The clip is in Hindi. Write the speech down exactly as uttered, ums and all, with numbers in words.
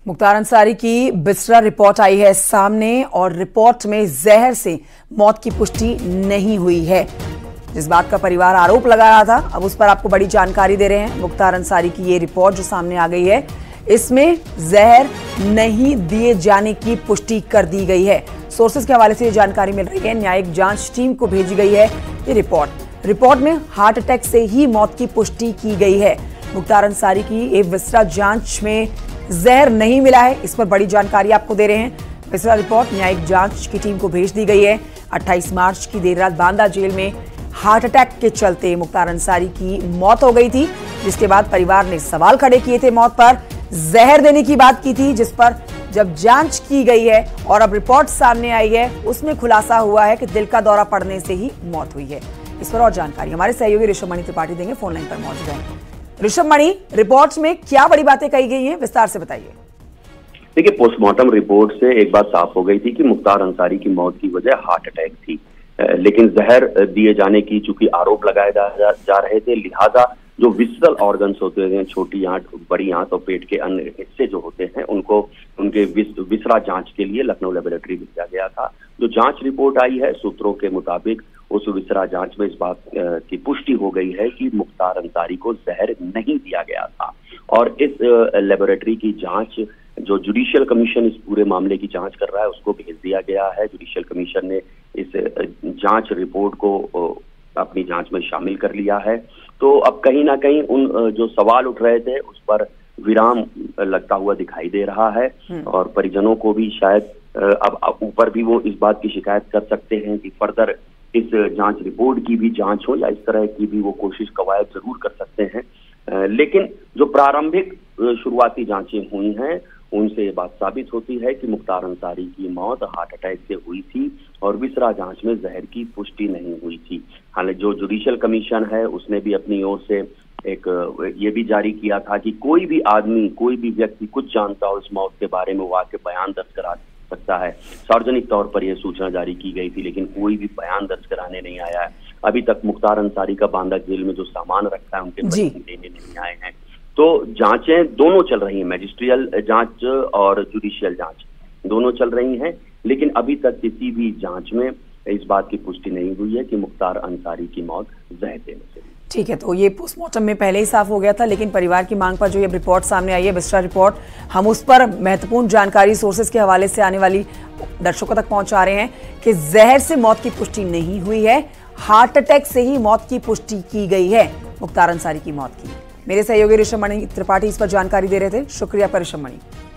मुख्तार अंसारी की बिस्रा रिपोर्ट आई है सामने और रिपोर्ट में जहर से मौत की पुष्टि नहीं हुई है। जिस बात का परिवार आरोप लगा रहा था, अब उस पर आपको बड़ी जानकारी दे रहे हैं। मुख्तार अंसारी की ये रिपोर्ट जो सामने आ गई है, इसमें जहर नहीं दिए जाने की पुष्टि कर दी गई है। सोर्सेज के हवाले से ये जानकारी मिल रही है। न्यायिक जांच टीम को भेजी गई है ये रिपोर्ट। रिपोर्ट में हार्ट अटैक से ही मौत की पुष्टि की गई है। मुख्तार अंसारी की ये विस्रा जांच में जहर नहीं मिला है, इस पर बड़ी जानकारी आपको दे रहे हैं। विस्रा रिपोर्ट न्यायिक जांच की टीम को भेज दी गई है। अट्ठाईस मार्च की देर रात बांदा जेल में हार्ट अटैक के चलते मुख्तार अंसारी की मौत हो गई थी, जिसके बाद परिवार ने सवाल खड़े किए थे मौत पर। जहर देने की बात की थी, जिस पर जब जांच की गई है और अब रिपोर्ट सामने आई है, उसमें खुलासा हुआ है कि दिल का दौरा पड़ने से ही मौत हुई है। इस पर और जानकारी हमारे सहयोगी ऋषभ मणि त्रिपाठी देंगे, फोन लाइन पर मौजूद हैं। ऋषभ मणि, रिपोर्ट में क्या बड़ी बातें कही गई हैं, विस्तार से बताइए। देखिए, पोस्टमार्टम रिपोर्ट से एक बात साफ हो गई थी कि मुख्तार अंसारी की मौत की वजह हार्ट अटैक थी, लेकिन जहर दिए जाने की चूंकि आरोप लगाए जा, जा, जा रहे थे, लिहाजा जो विसरल ऑर्गन्स होते हैं, छोटी आंत, बड़ी आंत और पेट के अन्य हिस्से जो होते हैं, उनको उनके विस, विसरा जांच के लिए लखनऊ लेबोरेटरी भेजा गया था। जो जांच रिपोर्ट आई है, सूत्रों के मुताबिक उस विसरा जांच में इस बात की पुष्टि हो गई है कि मुख्तार अंसारी को जहर नहीं दिया गया था। और इस लेबोरेटरी की जांच जो जुडिशियल कमीशन इस पूरे मामले की जांच कर रहा है, उसको भेज दिया गया है। जुडिशियल कमीशन ने इस जांच रिपोर्ट को अपनी जांच में शामिल कर लिया है। तो अब कहीं ना कहीं उन जो सवाल उठ रहे थे उस पर विराम लगता हुआ दिखाई दे रहा है। और परिजनों को भी शायद अब ऊपर भी वो इस बात की शिकायत कर सकते हैं कि फर्दर इस जांच रिपोर्ट की भी जांच हो, या इस तरह की भी वो कोशिश कवायद जरूर कर सकते हैं। लेकिन जो प्रारंभिक शुरुआती जांचें हुई हैं, उनसे ये बात साबित होती है कि मुख्तार अंसारी की मौत हार्ट अटैक से हुई थी और विसरा जांच में जहर की पुष्टि नहीं हुई थी। हालांकि जो जुडिशियल कमीशन है, उसने भी अपनी ओर से एक ये भी जारी किया था कि कोई भी आदमी, कोई भी व्यक्ति कुछ जानता हो इस मौत के बारे में, वो आके बयान दर्ज करा सकता है। सार्वजनिक तौर पर यह सूचना जारी की गई थी, लेकिन कोई भी बयान दर्ज कराने नहीं आया है। अभी तक मुख्तार अंसारी का बांदा जेल में जो सामान रखा है, उनके बयान देने नहीं आए हैं। तो जांचें दोनों चल रही हैं, मैजिस्ट्रियल जांच और जुडिशियल जांच दोनों चल रही हैं, लेकिन अभी तक किसी भी जांच में इस बात की पुष्टि नहीं हुई है कि मुख्तार अंसारी की मौत जहर देने से। ठीक है, तो ये पोस्टमार्टम में पहले ही साफ हो गया था, लेकिन परिवार की मांग पर जो ये रिपोर्ट सामने आई है, बिस्रा रिपोर्ट, हम उस पर महत्वपूर्ण जानकारी सोर्सेज के हवाले से आने वाली दर्शकों तक पहुंचा रहे हैं कि जहर से मौत की पुष्टि नहीं हुई है, हार्ट अटैक से ही मौत की पुष्टि की गई है मुख्तार अंसारी की मौत की। मेरे सहयोगी ऋषभ मणि त्रिपाठी इस पर जानकारी दे रहे थे। शुक्रिया पर ऋषभ मणि।